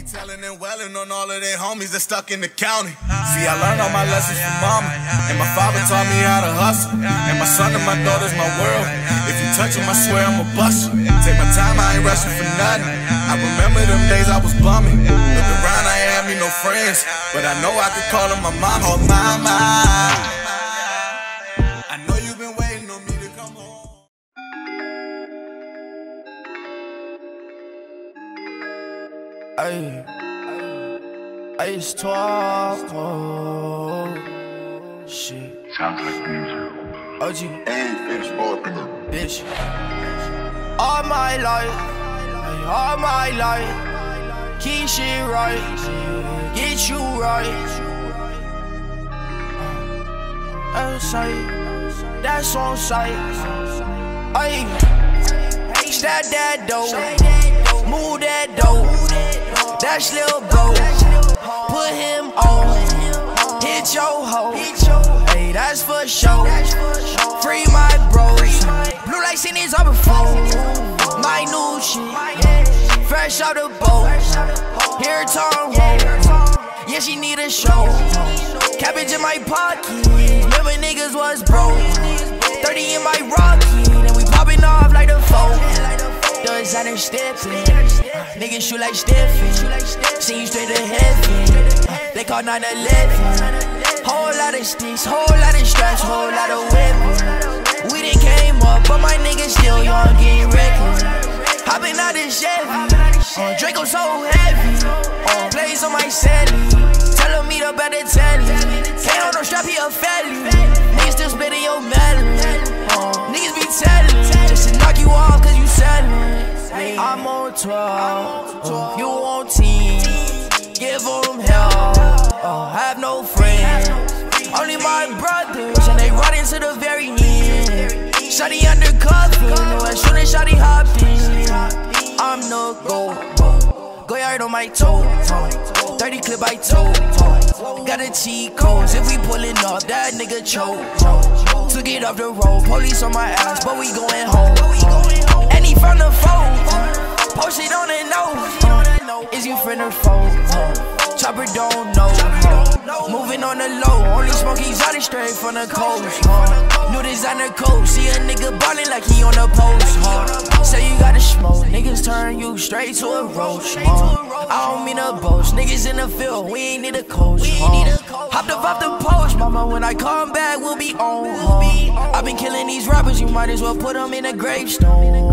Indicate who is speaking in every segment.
Speaker 1: telling and welling on all of their homies that stuck in the county. See, I learned all my lessons from mama, and my father taught me how to hustle. And my son and my daughter's my world. If you touch them, I swear I'ma bust you. Take my time, I ain't rushing for nothing. I remember them days I was bumming. Look around, I ain't have me no friends, but I know I could call them my mama. Oh, mama, I know you've been waiting on me to come home.
Speaker 2: Ay, ay, it's 12. Oh, shit.
Speaker 3: Sounds like music.
Speaker 2: OG,
Speaker 3: Hey,
Speaker 2: bitch. All my life, keep shit right, get you right. That's on sight. Ay, stack that dough, move that dough. Dash lil' bro, put him on, hit your hoe. Hey, that's for sure. Free my bros, blue light seen this on before. My new shit, fresh out the boat. Here Tom roll, yeah she need a show. Cabbage in my pocket, remember niggas was broke. 30 in my Rocky, then we popping off like the phone. The designer stepping, niggas shoot like Stephen. See you straight to heaven. They call 9/11. Whole lot of sticks, whole lot of straps, whole lot of whipping. We done came up, but my niggas still young, getting reckless. Hopping out this Chevy, Draco so heavy. Plays on my celly, tell me the better telly. Can't hold no strap, he a felly. Niggas still spitting your melon. Niggas be telling, just to knock you off cause you selling. I'm on 12, you on 10. Give them hell, have no friends. Only my brothers, and they run into the very end. Shawty undercover, know as soon as Shawty hopped in. I'm the go yard on my toe. 30 clip I toe. Got a cheat codes, if we pullin' up, that nigga choke. Took it off the road, police on my ass, but we going home. And he from the phone, post it on the nose. Is you friend or foe? Chopper don't know. Moving on the low, only smoke exotic straight from the coast. New designer coat, see a nigga ballin' like he on the post. Say you gotta smoke, niggas turn you straight to a roach. I don't mean to boast, niggas in the field, we ain't need a coach. Hopped up off the post, mama, when I come back, we'll be on. I've been killing these rappers, you might as well put them in a gravestone.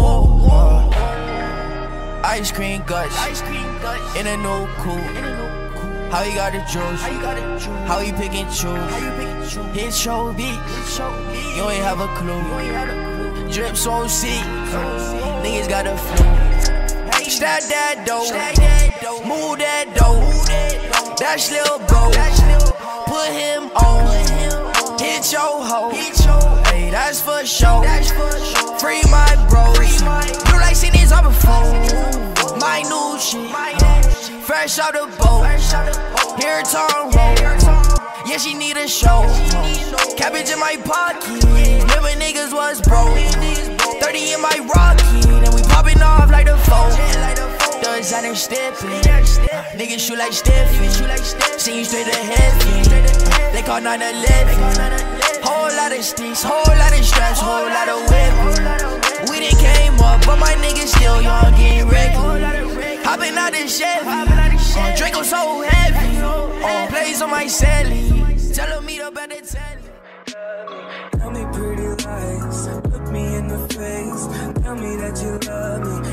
Speaker 2: Ice cream guts, in a new coupe. How he got the juice, how he pick and choose. Hit your beat, you ain't have a clue. Drip so sick, niggas got a flu. Stack that dough, move that dough. Dash lil' bro, put him on, hit your hoe. Hey, that's for sure. Free my bros, blue light seen this on before. My new shit, fresh out the boat. Here Tom roll, yeah she need a show. Cabbage in my pocket, remember niggas was broke. 30 in my Rocky, then we popping off like the phone. The designer stepping, niggas shoot like Stephen. See you straight to heaven. They call 9/11. Whole lot of sticks, whole lot of straps, whole lot of whipping. We done came up, but my niggas still young, getting reckless. Hopping out this Chevy, Draco so heavy. Plays on my celly, tell me the better telly.
Speaker 4: Tell me pretty lies, look me in the face. Tell me that you love me.